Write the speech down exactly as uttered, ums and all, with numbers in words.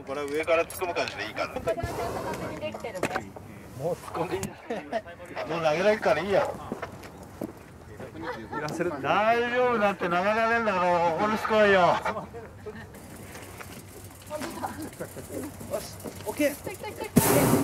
うこれ上から突っ込む感じでいいかな。 これはちゃんと確認できてるね。 もう突っ込んでいい。もう投げられるからいいや。大丈夫だって投げられるんだから怒るしこいよ。よし、オッケー。